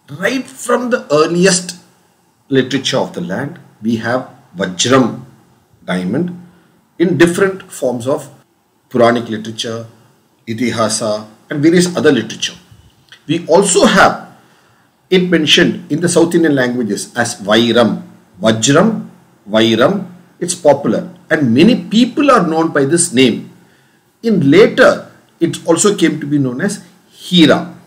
Right from the earliest literature of the land, we have Vajram diamond in different forms of Puranic literature, Itihasa and various other literature. We also have it mentioned in the South Indian languages as Vairam, Vajram, Vairam. It's popular and many people are known by this name. In later, it also came to be known as Hira.